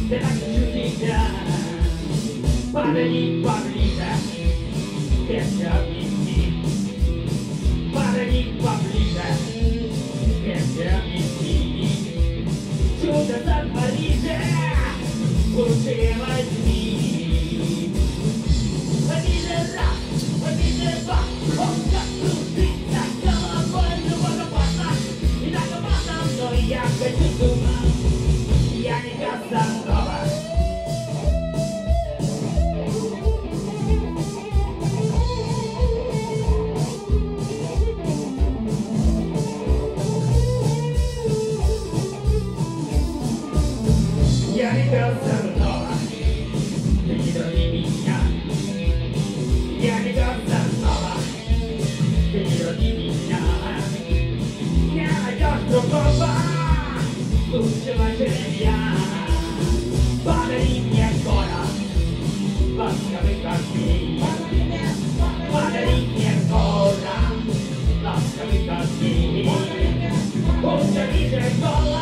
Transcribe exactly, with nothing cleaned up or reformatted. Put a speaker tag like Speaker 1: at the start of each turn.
Speaker 1: della giustizia, padre quabrita, che ci amici, padre quabrita, che ci amici, giù da San Parigi, usciva il sì, e mi dirà, e mi dirà, oh giustizia, che la voglio quando passa, mi dà che passando gli anche tutto ma, gli anni Casanova. Gianni Casanova, figlio di mia, Gianni Casanova, figlio di mia, Gianni Casanova, luce maceria, ballerini ancora, lascia beccarti, ballerini ancora, lascia beccarti, un felice ancora.